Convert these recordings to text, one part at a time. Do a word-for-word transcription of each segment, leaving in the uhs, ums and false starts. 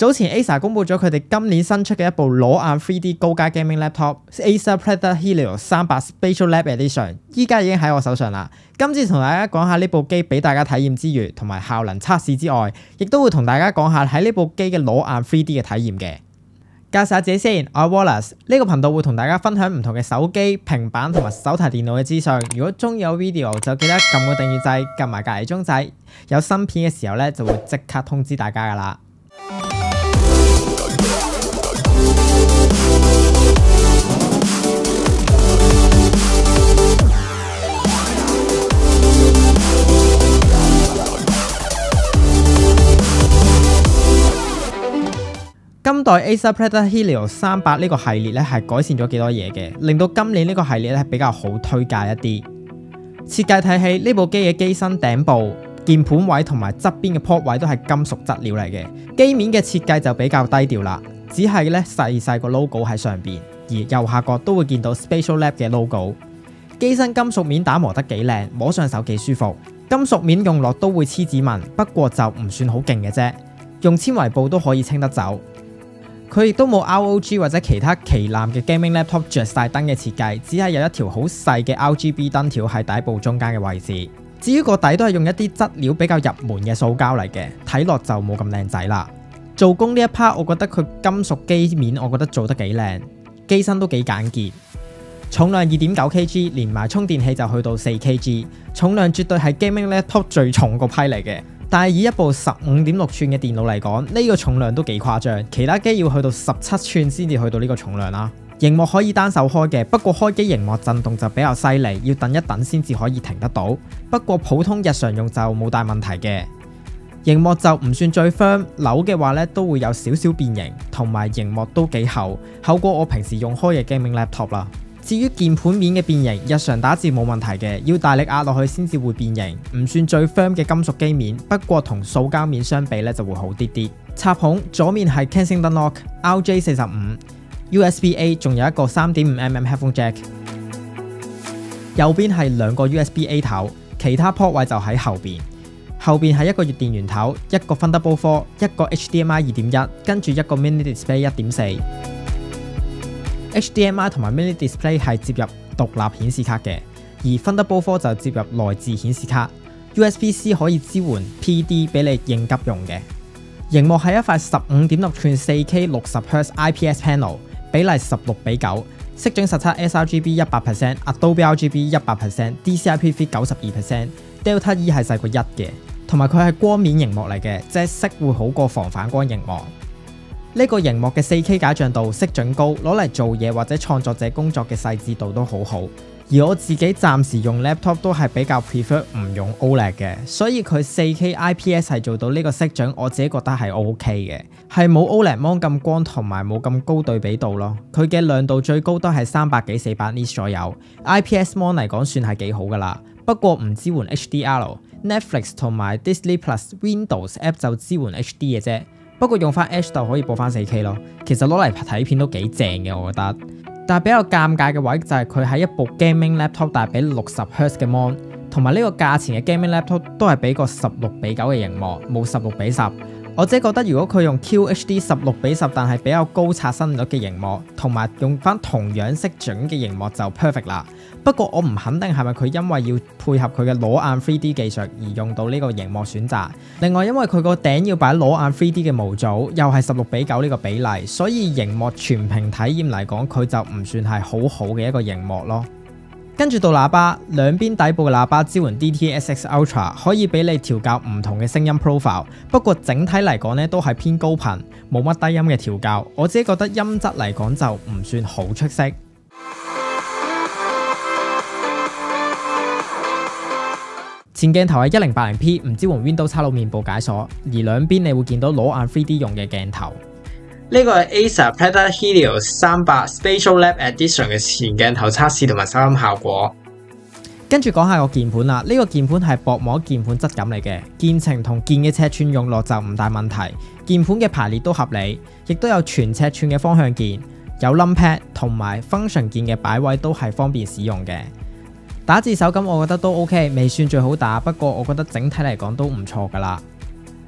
早前 Acer 公布咗佢哋今年新出嘅一部裸眼 三 D 高階 gaming laptop Acer Predator Helios 三百 Spatial Lab Edition， 依家已經喺我手上啦。今次同大家講下呢部機俾大家體驗之餘，同埋效能測試之外，亦都會同大家講下喺呢部機嘅裸眼 三 D 嘅體驗嘅。介紹下自己先，我係 Wallace， 呢個頻道會同大家分享唔同嘅手機、平板同埋手提電腦嘅資訊。如果中意我 video 就記得撳個訂閱掣，撳埋隔離鐘仔，有新片嘅時候咧就會即刻通知大家噶啦。今代 Acer Predator Helios 三百呢個系列咧係改善咗幾多嘢嘅，令到今年呢個系列咧比較好推介一啲。設計睇起呢部機嘅機身頂部、鍵盤位同埋側邊嘅 port 位都係金屬質料嚟嘅，機面嘅設計就比較低調啦，只係咧細細個 logo 喺上邊，而右下角都會見到 Spatial Lab 嘅 logo。機身金屬面打磨得幾靚，摸上手幾舒服。金屬面用落都會黐指紋，不過就唔算好勁嘅啫，用纖維布都可以清得走。佢亦都冇 R O G 或者其他旗艦嘅 gaming laptop 着晒燈嘅設計，只係有一條好細嘅 R G B 燈條喺底部中間嘅位置。至於個底都係用一啲質料比較入門嘅塑膠嚟嘅，睇落就冇咁靚仔啦。做工呢一 part 我覺得佢金屬機面我覺得做得幾靚，機身都幾簡潔。重量 二點九 K G， 連埋充電器就去到四 K G， 重量絕對係 gaming laptop 最重個批嚟嘅。但係以一部十五點六寸嘅電腦嚟講，呢個重量都幾誇張，其他機要去到十七寸先至去到呢個重量啦。螢幕可以單手開嘅，不過開機螢幕震動就比較犀利，要等一等先至可以停得到。不過普通日常用就冇大問題嘅。螢幕就唔算最 firm， 扭嘅話咧都會有少少變形，同埋螢幕都幾厚，厚過我平時用開嘅 gaming laptop 啦。至於鍵盤面嘅變形，日常打字冇問題嘅，要大力壓落去先至會變形，唔算最 firm 嘅金屬機面，不過同塑膠面相比咧就會好啲啲。插孔左面係 Kensington Lock R J 四十五 U S B A， 仲有一個 三點五 mm headphone jack， 右邊係兩個 U S B A 頭，其他 port 位就喺後邊。後邊係一個電源頭，一個 Thunderbolt 四，一個 H D M I 二點一，跟住一個 Mini Display 一點四。H D M I 同埋 Mini Display 係接入獨立顯示卡嘅，而 Thunderbolt 四就接入內置顯示卡。U S B C 可以支援 P D 俾你應急用嘅。螢幕係一塊十五點六寸四 K 六十赫茲 I P S panel， 比例十六比九，色準實測 sRGB 一百 percent、Adobe R G B 一百 percent、D C I P V 九十二 percent、Delta E 係細過一嘅，同埋佢係光面螢幕嚟嘅，即係色會好過防反光螢幕。呢個螢幕嘅 四 K 解像度、色準高，攞嚟做嘢或者創作者工作嘅細緻度都好好。而我自己暫時用 laptop 都係比較 prefer 唔用 O L E D 嘅，所以佢 四 K I P S 係做到呢個色準，我自己覺得係 O K 嘅，係冇 O L E D mon 咁光同埋冇咁高對比度咯。佢嘅亮度最高都係三百幾四百 nits 左右 ，I P S mon 嚟講算係幾好噶啦。不過唔支援 H D R，Netflix 同埋 Disney Plus Windows App 就支援 H D 嘅啫。不過用翻 Edge 就可以播翻 四 K 咯，其實攞嚟睇片都幾正嘅，我覺得。但係比較尷尬嘅位就係佢喺一部 gaming laptop 帶俾六十赫茲嘅 mon， 同埋呢個價錢嘅 gaming laptop 都係俾個十六比九嘅螢幕，冇十六比十。我自己覺得如果佢用 Q H D 十六比十，但係比較高刷新率嘅螢幕，同埋用翻同樣色準嘅螢幕就 perfect 啦。不過我唔肯定係咪佢因為要配合佢嘅裸眼 三 D 技術而用到呢個螢幕選擇。另外因為佢個頂要擺裸眼三 D 嘅模組，又係十六比九呢個比例，所以螢幕全屏體驗嚟講，佢就唔算係好好嘅一個螢幕咯。跟住到喇叭，兩邊底部嘅喇叭支援 D T S X Ultra， 可以俾你調校唔同嘅聲音 profile。不過整體嚟講咧，都係偏高頻，冇乜低音嘅調校。我自己覺得音質嚟講就唔算好出色。前鏡頭係一零八零 P， 唔支援 Windows 叉六面部解鎖，而兩邊你會見到裸眼 三 D 用嘅鏡頭。呢個係 Acer Predator Helios 三百 Spatial Lab Edition 嘅前鏡頭測試同埋收音效果。跟住講下個鍵盤啦，呢個鍵盤係薄膜鍵盤質感嚟嘅，鍵程同鍵嘅尺寸用落就唔大問題，鍵盤嘅排列都合理，亦都有全尺寸嘅方向鍵，有 numpad 同埋 function 鍵嘅擺位都係方便使用嘅。打字手感我覺得都 OK， 未算最好打，不過我覺得整體嚟講都唔錯噶啦。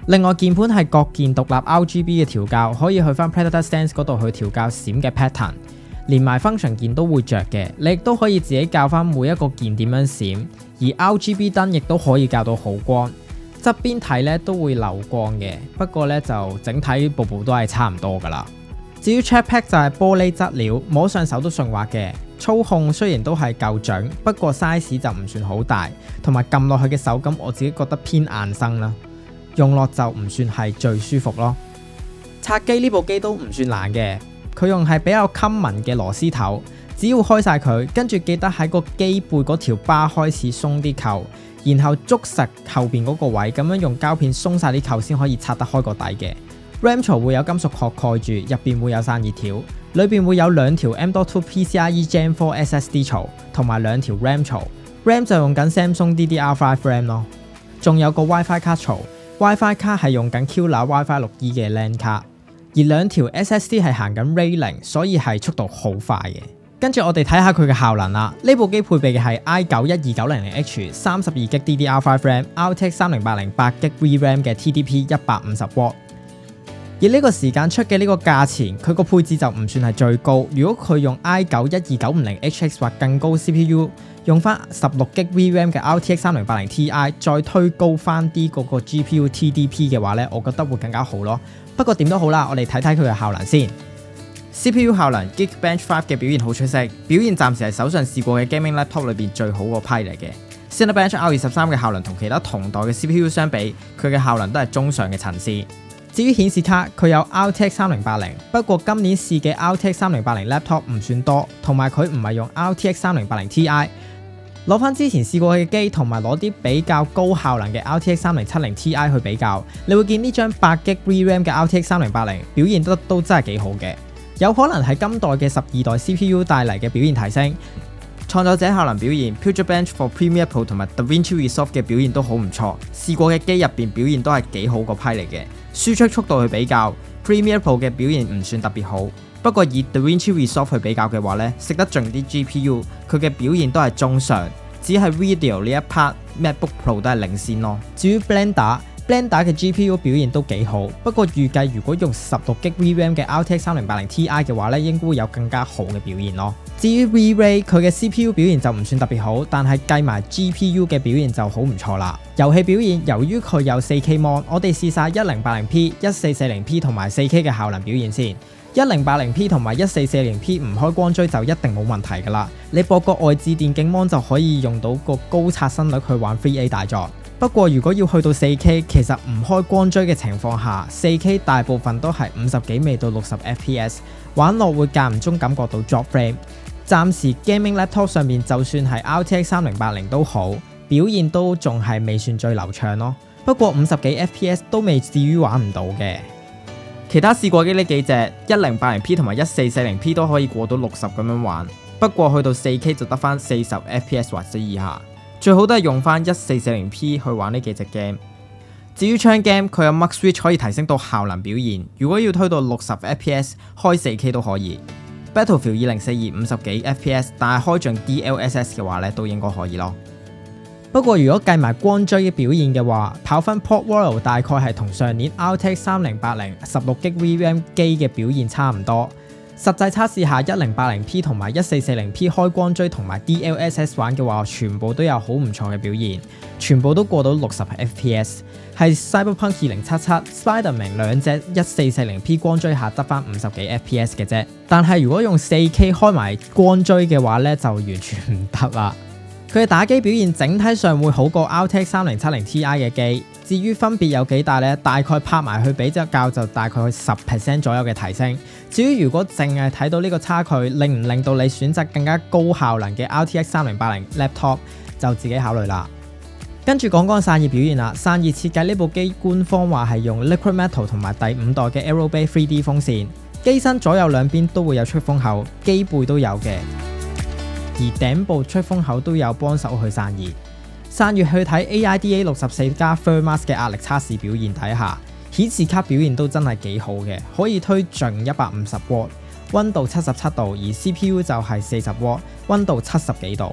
另外鍵盤係各鍵獨立 R G B 嘅調校，可以去翻 Predator Stance 嗰度去調校閃嘅 pattern， 連埋 function 鍵都會着嘅。你亦都可以自己校翻每一個鍵點樣閃，而 R G B 燈亦都可以校到好光。側邊睇咧都會流光嘅，不過咧就整體部部都係差唔多噶啦。至於 trackpad 就係玻璃質料，摸上手都順滑嘅。操控雖然都係夠準，不過 size 就唔算好大，同埋撳落去嘅手感我自己覺得偏硬身啦。用落就唔算係最舒服咯。拆機呢部機都唔算難嘅，佢用係比較 common 嘅螺絲頭，只要開晒佢，跟住記得喺個機背嗰條巴開始鬆啲扣，然後捉實後邊嗰個位，咁樣用膠片鬆晒啲扣先可以拆得開個底嘅。RAM 槽會有金屬殼蓋住，入邊會有散熱條，裏邊會有兩條 M dot two PCIe Gen 四 S S D 槽同埋兩條 RAM 槽。RAM 就用緊 Samsung D D R 五 RAM 咯，仲有個 WiFi 卡槽。WiFi 卡係用緊 Qlar WiFi 六 E 嘅 LAN 卡，而兩條 S S D 係行緊 Ray 零，所以係速度好快嘅。跟住我哋睇下佢嘅效能啦。呢部機配備嘅係 i 九一二九零零 H 三十二 G D D R 五 RAM、R T X 三零八零八 G V RAM 嘅 T D P 一百五十瓦。而呢個時間出嘅呢個價錢，佢個配置就唔算係最高。如果佢用 i 九一二九五零 H X 或更高 C P U， 用翻十六 G V RAM 嘅 R T X 三零八零 Ti， 再推高翻啲嗰個 G P U T D P 嘅話呢，我覺得會更加好咯。不過點都好啦，我哋睇睇佢嘅效能先。C P U 效能 Geekbench 五嘅表現好出色，表現暫時係手上試過嘅 gaming laptop 裏邊最好個批嚟嘅。Cinebench R 二十三嘅效能同其他同代嘅 C P U 相比，佢嘅效能都係中上嘅層次。至於顯示卡，佢有 R T X 三零八零，不過今年試嘅 R T X 三零八零 laptop 唔算多，同埋佢唔係用 R T X 三零八零 Ti。攞翻之前試過嘅機，同埋攞啲比較高效能嘅 R T X 三零七零 Ti 去比較，你會見呢張八 G V RAM 嘅 R T X 三零八零表現得都真係幾好嘅，有可能係今代嘅十二代 C P U 帶嚟嘅表現提升。創作者效能表現 ，Puget Bench for Premiere Pro 同埋 DaVinci Resolve 嘅表現都好唔錯，試過嘅機入邊表現都係幾好個批嚟嘅。輸出速度去比較 ，Premiere Pro 嘅表現唔算特別好，不過以 DaVinci Resolve 去比較嘅話呢，食得盡啲 G P U， 佢嘅表現都係中上，只係 Video 呢一 part MacBook Pro 都係領先咯。至於 Blender，Blender 嘅 G P U 表現都幾好，不過預計如果用十六 G V RAM 嘅 R T X 三零八零 Ti 嘅話呢，應該會有更加好嘅表現咯。至於 V-Ray 佢嘅 C P U 表現就唔算特別好，但係計埋 G P U 嘅表現就好唔錯啦。遊戲表現由於佢有 四 K Mon， 我哋試晒一零八零 P、一四四零 P 同埋 四 K 嘅效能表現先。一零八零 P 同埋一四四零 P 唔開光追就一定冇問題噶啦，你播個外置電競 Mon 就可以用到個高刷新率去玩 三 A 大作。不過如果要去到四 K， 其實唔開光追嘅情況下，四 K 大部分都係五十幾微到六十 F P S， 玩落會間唔中感覺到 drop frame。暫時 gaming laptop 上面就算係 R T X 三零八零都好，表現都仲係未算最流暢咯。不過五十幾 F P S 都未至於玩唔到嘅。其他試過嘅呢幾隻一零八零 P 同埋一四四零 P 都可以過到六十咁樣玩，不過去到四 K 就得翻四十 F P S 或者以下，最好都係用翻一四四零 P 去玩呢幾隻 game。至於槍 game， 佢有 Mux Switch 可以提升到效能表現，如果要推到六十 F P S 開四 K 都可以。Battlefield 二零四二五十幾 F P S， 但係開盡 D L S S 嘅話咧，都應該可以咯。不過如果計埋光追嘅表現嘅話，跑分 Port Royal 大概係同上年 R T X 三零八零十六 G V RAM 機嘅表現差唔多。實際測試下一零八零 P 同埋一四四零 P 開光追同埋 D L S S 玩嘅話，全部都有好唔錯嘅表現，全部都過到六十 F P S， 係 Cyberpunk 二零七七、Spider-Man 兩隻一四四零 P 光追下得翻五十幾 F P S 嘅啫。但係如果用四 K 開埋光追嘅話咧，就完全唔得啦。佢嘅打機表現整體上會好過 R T X 三零七零 Ti 嘅機，至於分別有幾大呢？大概拍埋去比較就大概十 percent 左右嘅提升。至於如果淨係睇到呢個差距，令唔令到你選擇更加高效能嘅 R T X 三零八零 laptop 就自己考慮啦。跟住講講散熱表現啦，散熱設計呢部機官方話係用 Liquid Metal 同埋第五代嘅 Aerobase 三 D 風扇，機身左右兩邊都會有出風口，機背都有嘅。而頂部出風口都有幫手去散熱。散熱去睇 A I D A 六十四加 Thermax 嘅壓力測試表現底下，顯示卡表現都真係幾好嘅，可以推盡一百五十瓦，溫度七十七度，而 C P U 就係四十瓦，溫度七十幾度。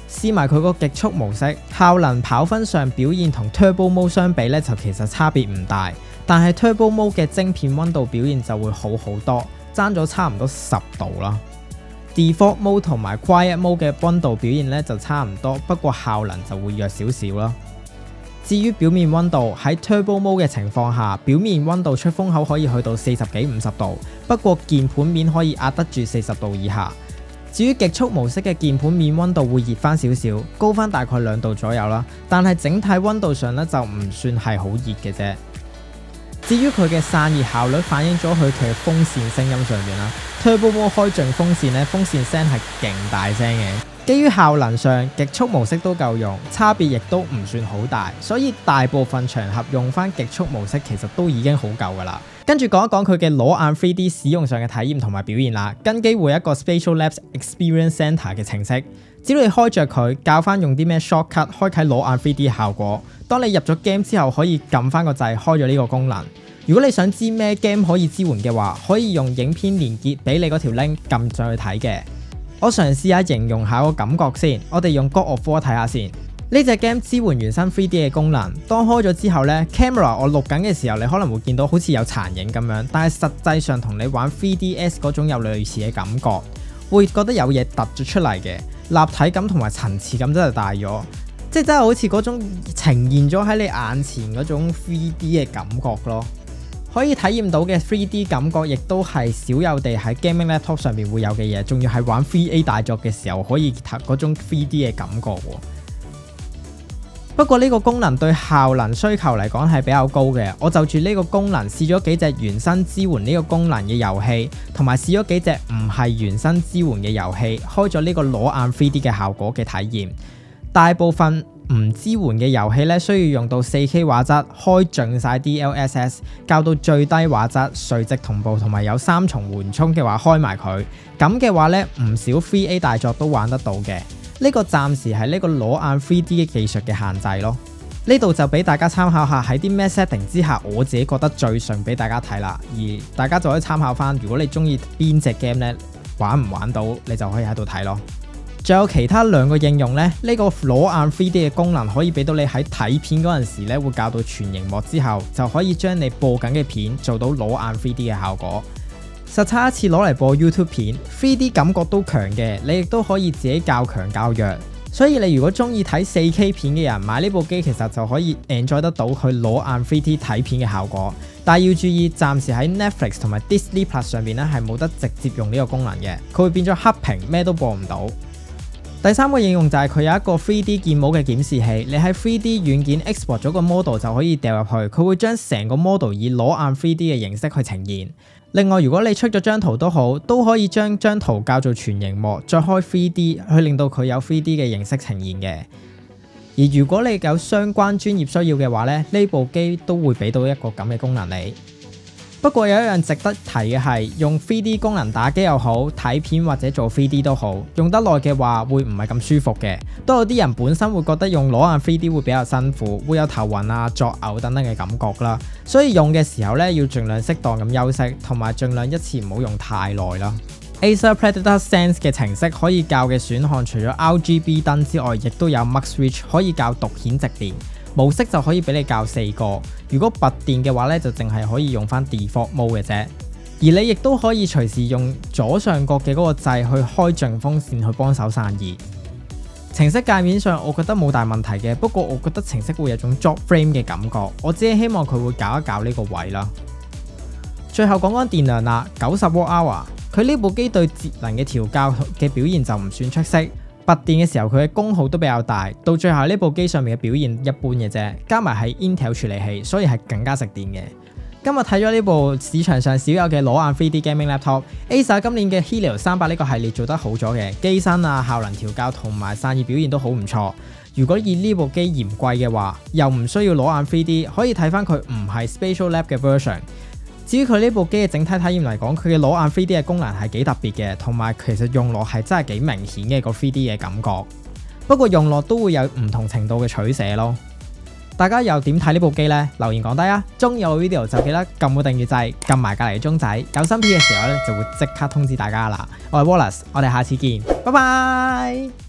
試埋佢個極速模式，效能跑分上表現同 Turbo Mode 相比咧就其實差別唔大，但係 Turbo Mode 嘅晶片溫度表現就會好好多，爭咗差唔多十度啦。Default Mode 同埋 Quiet Mode 嘅溫度表現咧就差唔多，不過效能就會弱少少啦。至於表面溫度，喺 Turbo Mode 嘅情況下，表面溫度出風口可以去到四十幾五十度，不過鍵盤面可以壓得住四十度以下。至於極速模式嘅鍵盤面溫度會熱翻少少，高翻大概兩度左右啦，但係整體溫度上咧就唔算係好熱嘅啫。至於佢嘅散熱效率反映咗佢嘅風扇聲音上面啦 ，Turbo Mode 開盡風扇咧，風扇聲係勁大聲嘅。基於效能上，極速模式都夠用，差別亦都唔算好大，所以大部分場合用翻極速模式其實都已經好夠噶啦。跟住講一講佢嘅裸眼 三 D 使用上嘅體驗同埋表現啦。跟機會一個 Spatial Labs Experience Center 嘅程式，只要你開着佢，教翻用啲咩 shortcut 開啟裸眼 三 D 效果。當你入咗 game 之後，可以撳翻個掣開咗呢個功能。如果你想知咩 game 可以支援嘅話，可以用影片連結俾你嗰條 link 撳上去睇嘅。我嘗試下形容下個感覺先，我哋用 God of War 睇下先。呢隻 game 支援原生 三 D 嘅功能，當開咗之後呢 camera 我錄緊嘅時候，你可能會見到好似有殘影咁樣，但係實際上同你玩 三 D S 嗰種有類似嘅感覺，會覺得有嘢突咗出嚟嘅，立體感同埋層次感真係大咗，即係真係好似嗰種呈現咗喺你眼前嗰種 三 D 嘅感覺咯。可以體驗到嘅 三 D 感覺，亦都係少有地喺 gaming laptop 上面會有嘅嘢，仲要係玩 三 A 大作嘅時候可以嗰種 三 D 嘅感覺喎。不過呢個功能對效能需求嚟講係比較高嘅，我就住呢個功能試咗幾隻原生支援呢個功能嘅遊戲，同埋試咗幾隻唔係原生支援嘅遊戲，開咗呢個裸眼 三 D 嘅效果嘅體驗。大部分唔支援嘅遊戲咧，需要用到 四 K 畫質，開盡晒 D L S S， 校到最低畫質，垂直同步同埋有三重緩衝嘅話開埋佢，咁嘅話咧唔少 三 A 大作都玩得到嘅。呢個暫時係呢個裸眼 三 D 嘅技術嘅限制咯。呢度就俾大家參考下喺啲咩 setting 之下，我自己覺得最順俾大家睇啦。而大家就可以參考翻，如果你中意邊隻 game 咧，玩唔玩到，你就可以喺度睇咯。仲有其他兩個應用呢，呢個裸眼 三 D 嘅功能可以俾到你喺睇片嗰陣時咧，會校到全螢幕之後，就可以將你播緊嘅片做到裸眼 三 D 嘅效果。實測一次攞嚟播 YouTube 片 ，三 D 感覺都強嘅，你亦都可以自己較強較弱。所以你如果中意睇 四 K 片嘅人，買呢部機其實就可以 enjoy 得到佢裸眼 三 D 睇片嘅效果。但係要注意，暫時喺 Netflix 同埋 Disney Plus 上邊咧係冇得直接用呢個功能嘅，佢會變咗黑屏，咩都播唔到。第三個應用就係佢有一個 三 D 建模嘅檢視器，你喺三 D 軟件 export 咗個 model 就可以掉入去，佢會將成個 model 以裸眼 三 D 嘅形式去呈現。另外，如果你出咗張圖都好，都可以將張圖校做全螢幕，再開 三 D 去令到佢有 三 D 嘅形式呈現嘅。而如果你有相關專業需要嘅話咧，呢部機都會俾到一個咁嘅功能你。不過有一樣值得提嘅係，用 三 D 功能打機又好，睇片或者做 三 D 都好，用得耐嘅話會唔係咁舒服嘅。都有啲人本身會覺得用裸眼 三 D 會比較辛苦，會有頭暈啊、作嘔等等嘅感覺啦。所以用嘅時候咧，要盡量適當咁休息，同埋盡量一次唔好用太耐啦。Acer Predator Sense 嘅程式可以校嘅選項，除咗 R G B 燈之外，亦都有 Mux Switch 可以校獨顯直連。模式就可以俾你校四個，如果拔電嘅話咧，就淨係可以用翻 Default Mode 嘅啫。而你亦都可以隨時用左上角嘅嗰個掣去開盡風扇去幫手散熱。程式界面上我覺得冇大問題嘅，不過我覺得程式會有種 drop frame 嘅感覺，我只係希望佢會搞一搞呢個位啦。最後講講電量啦，九十 watt hour， 佢呢部機對節能嘅調校嘅表現就唔算出色。拔電嘅時候佢嘅功耗都比較大，到最後呢部機上面嘅表現一般嘅啫，加埋係 Intel 處理器，所以係更加食電嘅。今日睇咗呢部市場上少有嘅裸眼 三 D gaming laptop，Acer 今年嘅 Helio 三百呢個系列做得好咗嘅，機身啊、效能調校同埋散熱表現都好唔錯。如果以呢部機嫌貴嘅話，又唔需要裸眼 三 D， 可以睇翻佢唔係 Spatial Lab 嘅 version。至於佢呢部機嘅整體體驗嚟講，佢嘅裸眼 三 D 嘅功能係幾特別嘅，同埋其實用落係真係幾明顯嘅個 三 D 嘅感覺。不過用落都會有唔同程度嘅取捨咯。大家又點睇呢部機呢？留言講低啊！中意我 video 就記得撳個訂閱掣，撳埋隔離鐘仔，有新片嘅時候咧就會即刻通知大家啦。我係 Wallace，我哋下次見，拜拜。